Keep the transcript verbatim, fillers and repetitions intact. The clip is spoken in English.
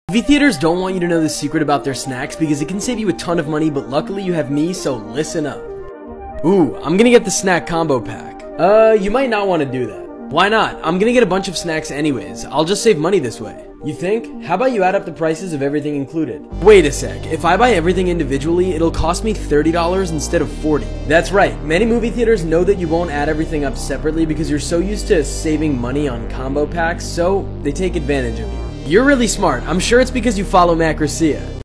Movie theaters don't want you to know the secret about their snacks because it can save you a ton of money, but luckily you have me, so listen up. Ooh, I'm gonna get the snack combo pack. Uh, you might not want to do that. Why not? I'm gonna get a bunch of snacks anyways. I'll just save money this way. You think? How about you add up the prices of everything included? Wait a sec, if I buy everything individually, it'll cost me thirty dollars instead of forty dollars. That's right, many movie theaters know that you won't add everything up separately because you're so used to saving money on combo packs, so they take advantage of you. You're really smart. I'm sure it's because you follow Macrocia.